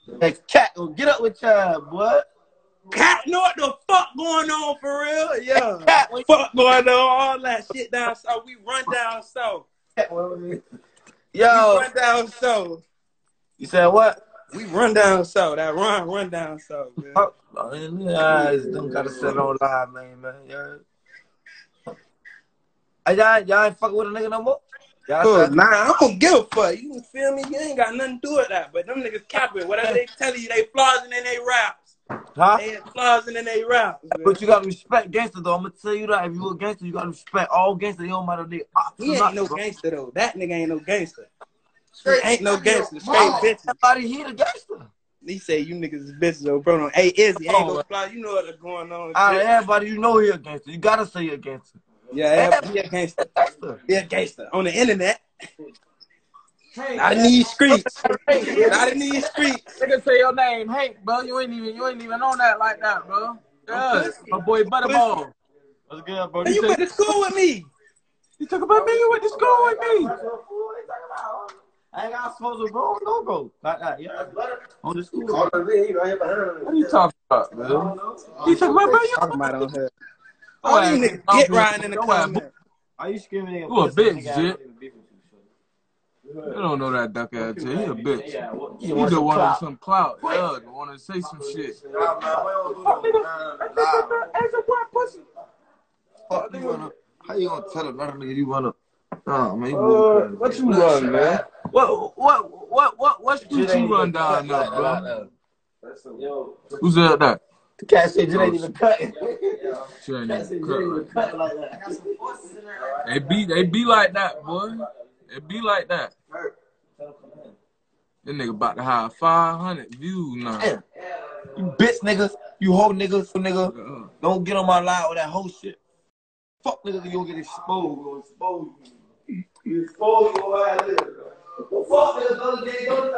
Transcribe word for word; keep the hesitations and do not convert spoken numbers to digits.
Hey, cat, get up with y'all, boy. Cat, know what the fuck going on for real? Yeah. Cat, what fuck going on? All that shit down south. We run down south. Yo. We run down south. You said what? We run down south. That run, run down south, man. Oh, guys, don't gotta sit on live, man, man. Yeah. Y'all, y'all ain't fucking with a nigga no more? Oh, nah, I don't give a fuck. You feel me? You ain't got nothing to do with that. But them niggas capping. Whatever they tell you, they flossing in their raps. Huh? They flossing in their raps. Man. But you gotta respect gangster, though. I'm gonna tell you that. If you a gangster, you gotta respect all gangsters. It don't matter if they ops He ain't not, no bro. gangster, though. That nigga ain't no gangster. Straight, ain't no gangster. Straight bitches. Everybody here a gangster. He say you niggas is bitches, though, bro. Hey, Izzy, ain't gonna fly. You know what's going on. Out of everybody, you know he a gangster. You gotta say he a gangster. Yeah, he a gangster. He a gangster. On the internet. Not in these streets. Not in these streets. Nigga say your name, Hank, bro. You ain't even you ain't even on that like that, bro. Yeah, my boy Butterball. What's good, bro? You, you went to school with me. You talk about me. You went to school with me. I ain't got supposed to bro, no bro. Like that, yeah. On the school. What are you talking about, man? You talking about, bro? You talking about on her. All these niggas get riding in the comments. Are you screaming? You a bitch, Jit. You don't know that duck ass Jit. He a bitch. You just wanted some clout. Yeah, you want to say some shit. How you gonna tell another nigga you wanna? Oh man, you uh, what you run, man? What what what what what street you run down there, bro? Who's that? That? The cat said you ain't even cutting. She ain't even cutting like that. They be they be like that, boy. They be like that. That nigga about to have five hundred views now. Damn. You bitch niggas, you hoe niggas, so nigga, uh-huh. Don't get on my line with that whole shit. Fuck niggas, you gonna get exposed. You gonna expose you. You expose you. Fuck niggas, don't